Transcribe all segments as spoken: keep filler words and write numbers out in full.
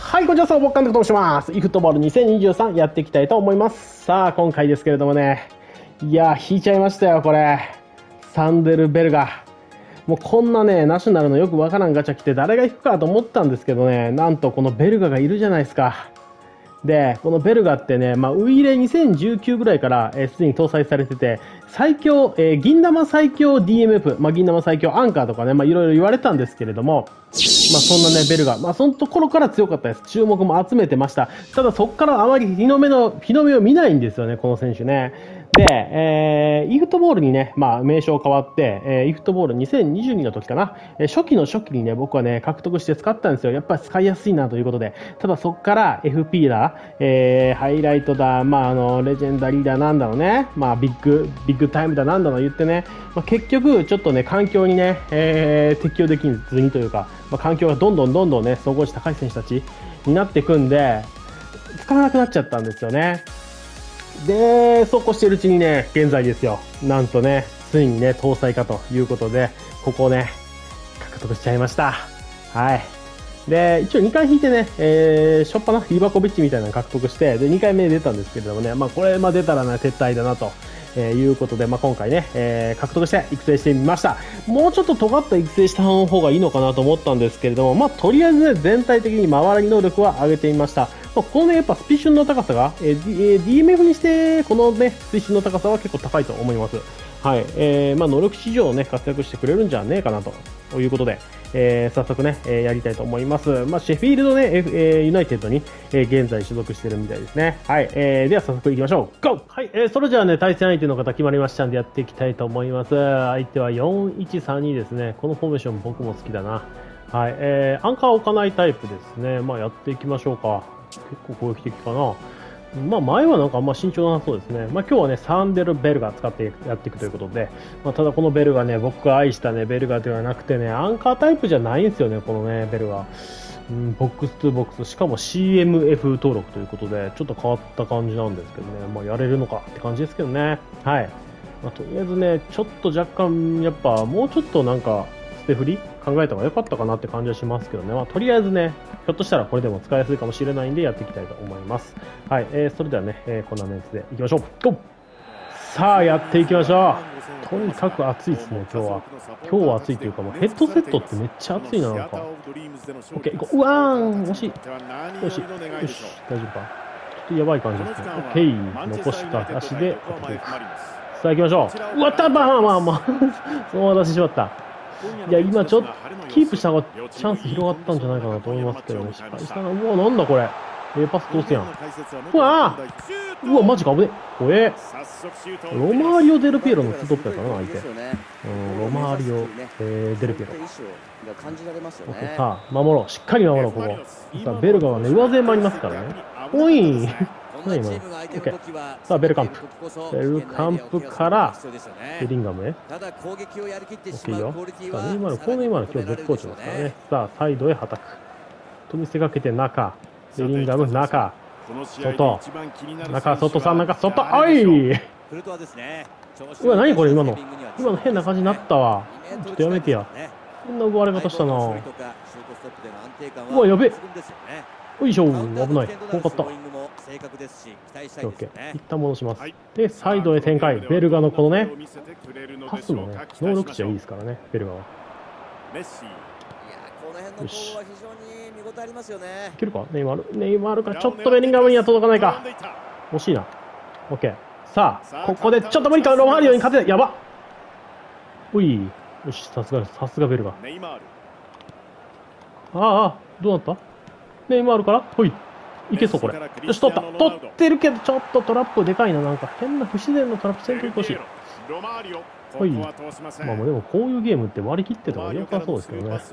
はい、こんにちは、僕監督と申します。イフットボールにせんにじゅうさんやっていきたいと思います。さあ、今回ですけれどもね、いや、引いちゃいましたよ、これ。サンデルベルガ。もうこんなね、ナショナルのよくわからんガチャ来て誰が引くかと思ったんですけどね、なんとこのベルガがいるじゃないですか。で、このベルガってね、まあ、ウイイレにせんじゅうきゅうぐらいからすで、えー、に搭載されてて、最強、えー、銀玉最強 ディーエムエフ、まあ、銀玉最強アンカーとかね、まあ、いろいろ言われたんですけれども、まあ、そんなね、ベルガ、まあ、そのところから強かったです。注目も集めてました。ただ、そこからあまり日の目の、日の目を見ないんですよね、この選手ね。で、えー、イフットボールにね、まあ、名称変わって、えー、イフットボールにせんにじゅうにの時かな、えー、初期の初期にね、僕はね、獲得して使ったんですよ。やっぱり使いやすいなということで。ただ、そこから エフピー だ、えー、ハイライトだ、まあ、あの、レジェンダリーだ、なんだろうね、まあ、ビッグ、ビッグタイムだ、なんだろう言ってね、まあ、結局、ちょっとね、環境にね、えー、適応できずにというか、まあ、環境がどんどんどんどんね、総合値高い選手たちになっていくんで、使わなくなっちゃったんですよね。で、そうこうしているうちにね、現在ですよ、なんとね、ついにね、搭載かということで、ここをね、獲得しちゃいました。はい。で、一応にかい引いてね、えー、しょっぱな、リバコビッチみたいなの獲得して、で、にかいめ出たんですけれどもね、まあ、これ、まあ、出たらね、撤退だなと。えー、いうことで、まあ、今回ね、えー、獲得して育成してみました。もうちょっと尖った育成した方がいいのかなと思ったんですけれども、まあ、とりあえずね、全体的に回り能力は上げてみました。まあ、このね、やっぱスピシュンの高さが、えー、ディーエムエフ にして、このね、スピシュンの高さは結構高いと思います。はい。えー、まあ、能力市場をね、活躍してくれるんじゃねえかなということで、えー、早速ね、えー、やりたいと思います。まあ、シェフィールドね、F えー、ユナイテッドに、えー、現在所属しているみたいですね。はい。えー、では早速行きましょう。ゴー。はい。えー、それじゃあね、対戦相手の方決まりましたんでやっていきたいと思います。相手はよんいちさんにですね。このフォーメーション僕も好きだな。はい。えー、アンカー置かないタイプですね。まあ、やっていきましょうか。結構攻撃的かな。まあ前はなんかあんま慎重なさそうですね。まあ今日はね、サンデルベルガ使ってやっていくということで、まあただこのベルガね、僕が愛したね、ベルガではなくてね、アンカータイプじゃないんですよね、このね、ベルガ。うん、ボックストゥボックス、しかも シーエムエフ 登録ということで、ちょっと変わった感じなんですけどね、まあやれるのかって感じですけどね。はい。まあとりあえずね、ちょっと若干、やっぱもうちょっとなんか、捨て振り考えた方が良かったかなって感じはしますけどね。まあとりあえずね、ひょっとしたらこれでも使いやすいかもしれないんでやっていきたいと思います。はい、えー、それではね、えー、こんなメンツでいきましょう。ゴー。さあ、やっていきましょう。とにかく暑いですね、今日は。今日は暑いというか、もうヘッドセットってめっちゃ暑いな、なんか。オッケー、行こう。うわーん、惜しい。惜しい。よし、大丈夫か。ちょっとやばい感じですね。オッケー、残した足で当てていく。さあ、行きましょう。うわった、まあまあまあ、そのまま出してしまった。いや、今ちょっとキープした方がチャンス広がったんじゃないかなと思いますけどね。失敗したな。うわ、なんだこれ。えー、パス通すやん。うわーうわ、マジか危ね。怖え。ロマーリオ・デルピエロのツートップやからな、相手。うん、ロマーリオ、えー、デルピエロ。オッケー、さあ、守ろう。しっかり守ろう、ここ。さあ、ベルガはね、上背もありますからね。おい何今の。オッケー。さあ、ベルカンプ。ベルカンプから、ベリンガムへ。オッケーよ。さあ、ネイマール、このネイマール今日絶好調ですからね。さあ、サイドへはたく。と見せかけて中。ベリンガム、中。外。中、外、さん、中、外。おい。うわ、何これ、今の。今の変な感じになったわ。ちょっとやめてや。こんな奪われ方したな。うわ、やべえ。よいしょ、危ない。怖かった。オッケー。一旦戻します。で、サイドへ展開。ベルガのこのね、パスのね、能力値はいいですからね、ベルガは。よし。いけるかネイマール。ネイマールからちょっとベリンガムには届かないか。惜しいな。オッケー。さあ、ここでちょっと無理か。ロマーリオに勝てない。やば。うい。よし、さすが、さすがベルガ。ああ、どうなったネイマールからほい。いけそう、これ。よし、取った。取ってるけど、ちょっとトラップでかいな。なんか変な不自然なトラップせんといてほしい。ほい。まあ、でもこういうゲームって割り切ってた方が良さそうですけどね。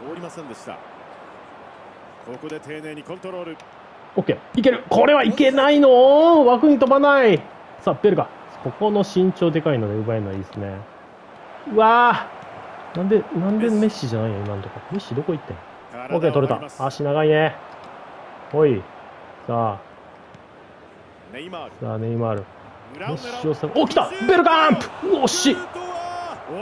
オッケー。いける。これはいけないの枠に飛ばない。さあ、ベルガ。ここの身長でかいので奪えるのはいいですね。うわーなんで、なんでメッシじゃないの今のとこ。メッシどこ行ってんオッケー、取れた。足長いね。ほい。さあ。さあ、ネイマール。メッシをさ、お、来たベルカンプ惜しい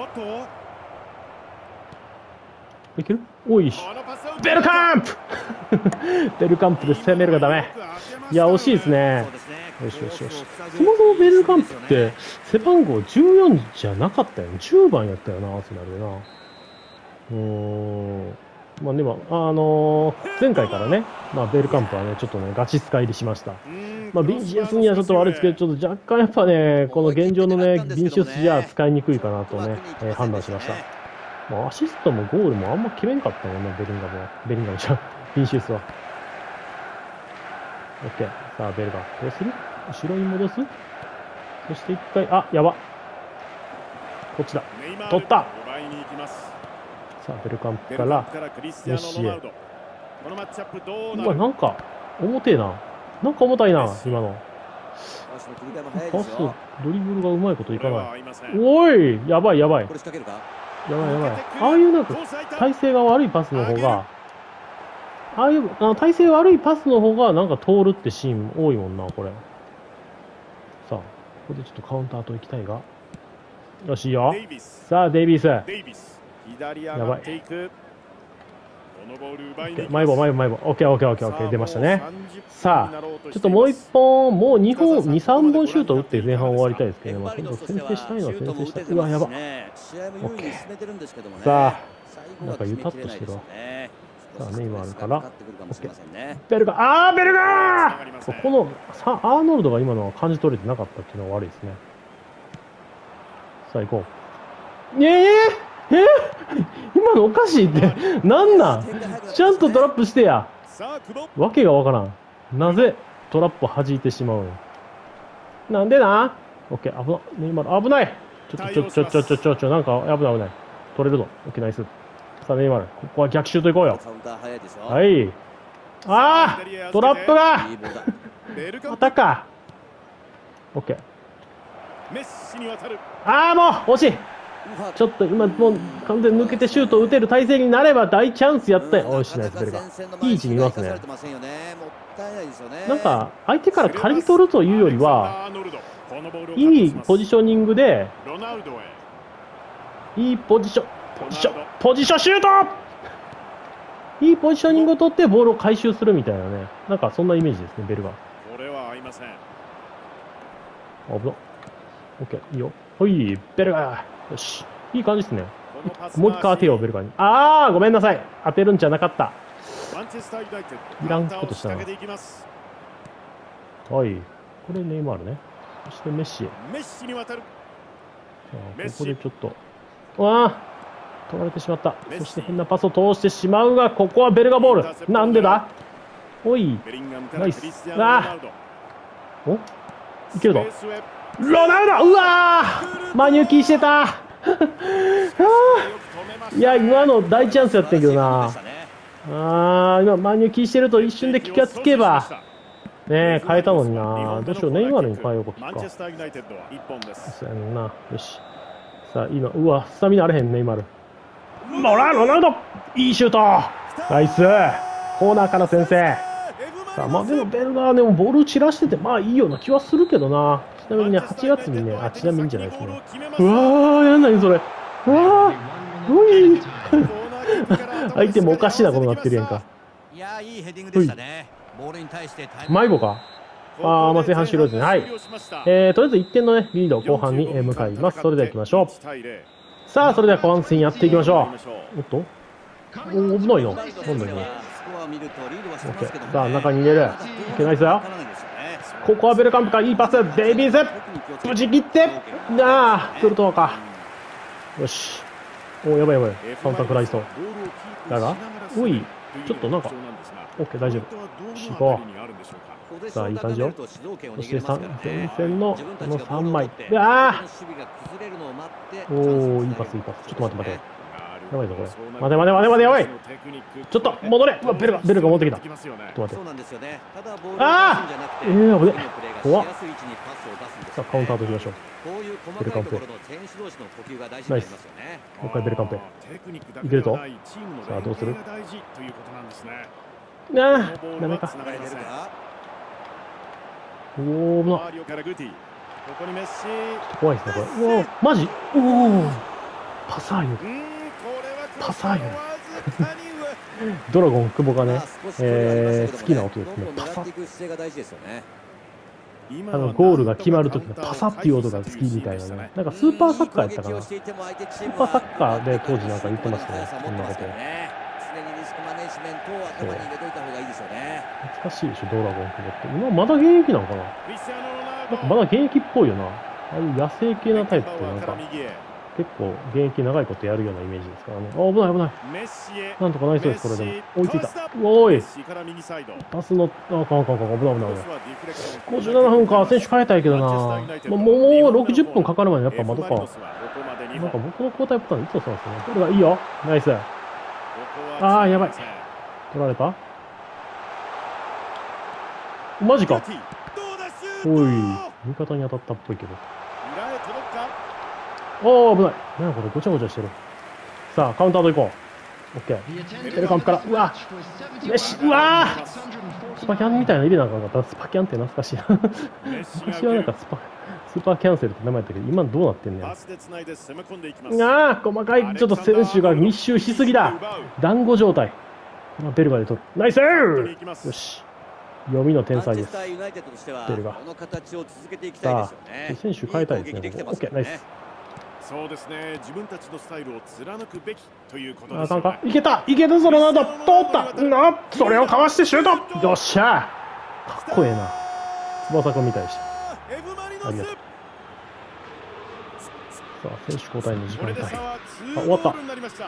いけるおいし。ベルカンプベルカンプで攻めるがダメ。いや、惜しいですね。よしよしよし。そもそもベルカンプって背番号じゅうよんじゃなかったよね。じゅうばんやったよな、アーセナルでな。うーん。まあでも、あのー、前回からね、まあベルカンプはね、ちょっとね、ガチ使いでしました。まあビニシウスにはちょっと悪いですけど、ちょっと若干やっぱね、この現状のね、ビニシウスじゃ使いにくいかなとね、えー、判断しました。まあ、アシストもゴールもあんま決めんかったもんね、ベリンガムは。ベリンガムじゃん、ビニシウスは。オッケー。さあ、ベルガ。どうする？後ろに戻す？そして一回、あ、やば。こっちだ。取った。さあ、ベルカンプからメッシへ。うわ、なんか、重てえな。なんか重たいな、今の。パス、ドリブルがうまいこといかない。おい、やばいやばい。やばいやばい。ああいうなんか、体勢が悪いパスの方が、ああいう、あの体勢悪いパスの方がなんか通るってシーン多いもんな、これ。さあ、ここでちょっとカウンターと行きたいが。よし、いいよ。さあ、デイビース。やばい。マイボー、マイボー、マイボー。オッケー、オッケー、オッケー、オッケー。出ましたね。さあ、ちょっともう一本、もうにほん、に、さんぼんシュート打って前半終わりたいですけどね。まあ、今度先制したいのは先制したい。うわ、やば。オッケー。さあ、なんかゆたっとしてるわ。さあ、ネイマールから、オッケー。ベルガー、あー、ベルガーこの、さ、アーノルドが今のは感じ取れてなかったっていうのは悪いですね。さあ、行こう。ええー、え今のおかしいって。なんなんちゃんとトラップしてや。わけがわからん。なぜトラップを弾いてしまうの？なんでな？オッケー、危な、ネイマール、危ない。ちょっと、ちょ、ちょ、ちょ、ちょ、ちょ、ちょ、なんか、危ない、危ない。取れるぞ。オッケー、ナイス。さあ、ネイマール、ここは逆シュート行こうよ。はい。ああ、トラップがまたか。オッケー。ああ、もう惜しい。ちょっと今もう完全に抜けてシュートを打てる体勢になれば大チャンスやったよ。おいしナイスベルガー。いい位置にいますね。なんか相手から刈り取るというよりはいいポジショニングでいいポジションポジションポジションシュートいいポジショニングを取ってボールを回収するみたいなね、なんかそんなイメージですね、ベルガー。これは合いません。あぶな。オッケー、いいよ。ほい、ベルガー。よし、いい感じですね。もう一回当てよう、ベルガーに。あー、ごめんなさい。当てるんじゃなかった。いらんことしたな。はい。これネイマールね。そしてメッシへ。さあ、ここでちょっと。わあ、取られてしまった。そして変なパスを通してしまうが、ここはベルガボール。なんでだおい、ナイス。ああ。おいけるぞ。ロナウド、うわーマニュキーしてたいや、今の大チャンスやってんけどな。あー、今マニュキーしてると一瞬で気がつけばねえ、変えたのにな。どうしよう、ネイマールに変えようか、キッカー。そうやんな。よし。さあ、今、うわ、スタミナあれへん、ネイマール。ほら、ロナウドいいシュートナイスコーナーから先制。さあ、まあでもベルガーね、ボール散らしてて、まあいいような気はするけどな。ちなみにね、はちがつにね、あ、ちなみにじゃないですね。うわー、やんないそれ。うわー、うい相手もおかしいなことになってるやんか。いやー、いいヘディングでしたね。ボールに対して迷子か。あー、まあ前半終了ですね。はい。えー、とりあえずいってんのね、リード後半に向かいます。それでは行きましょう。さあ、それでは後半戦やっていきましょう。おっとお、危ないな。なんだよね。オッケー。さあ、中に入れる。オッケー、ナイスだよ。ここはベルカンプか、いいパス。デイビーズ打ち切って、ああ、クルトワか。よし。お、やばいやばい。カウンター食らいそう。だが、おい、ちょっとなんか、オッケー、大丈夫。しこう。さあ、いい感じよ。そして前線のこのさんまい。で、ああおお、いいパス、いいパス。ちょっと待って待って。やばいぞ、これ。待て待て待て待て、やばいちょっと、戻れうわ、ベルガ、ベルガ持ってきた。ちょっと待って。ああええー、危ねえ。怖っ。さあ、カウンターといきましょう。ベルカンプへ。ナイス。もう一回ベルカンプへ。いけるぞ。さあ、どうするああダメか。おお、危な。怖いですね、これ。うわマジおおパサーユ。パサーユドラゴン久保がね、えー、好きな音ですね。パサッ。あのゴールが決まるときのパサッっていう音が好きみたいなね。なんかスーパーサッカーやったかな。スーパーサッカーで当時なんか言ってましたね。こんなこと。懐かしいでしょ、ドラゴン久保って。今まだ現役なのかな。なんかまだ現役っぽいよな。ああいう野生系なタイプってなんか結構現役長いことやるようなイメージですからね。あ、危ない危ない。なんとかなりそうです、これでも。追いついた。おーい。パスの、あ、かんかんかん、危ない危ない危ない。ごじゅうななふんか、選手変えたいけどな。まあ、もうろくじゅっぷんかかるまでやっぱ窓か。なんか僕の交代パターンいつもそうなんですよね。これがいいよ。ナイス。あー、やばい。取られた？マジか。おい、味方に当たったっぽいけど。おー、危ない。なんやこれ、ごちゃごちゃしてる。さあ、カウンターでいこう。オッケー。テレカンプから、うわよし、うわースパキャンみたいなの入れなあかんかった。スパキャンって懐かしいな。昔はなんかスパ、スーパーキャンセルって名前やったけど、今どうなってんねん。ああ、細かい、ちょっと選手が密集しすぎだ。団子状態。このベルガで取る。ナイスーよし。読みの天才です。ベルガ。さあ、選手変えたいですね。オッケー、ナイス。 そうですね。自分たちのスタイルを貫くべきということです、ね。あかんか。いけた、いけたぞロナウド。通った。な、それをかわしてシュート。よっしゃ。かっこええな。翼くんみたいでした。ありがとう。さあ、選手交代の時間帯。あ、終わった。終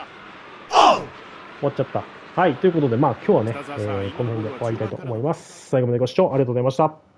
わっちゃった。はい、ということで、まあ今日はね、えー、この辺で終わりたいと思います。最後までご視聴ありがとうございました。